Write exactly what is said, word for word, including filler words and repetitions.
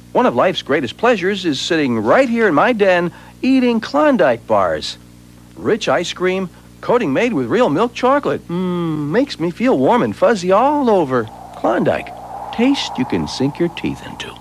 One of life's greatest pleasures is sitting right here in my den eating Klondike bars. Rich ice cream, coating made with real milk chocolate. Mmm, makes me feel warm and fuzzy all over. Klondike. Taste you can sink your teeth into.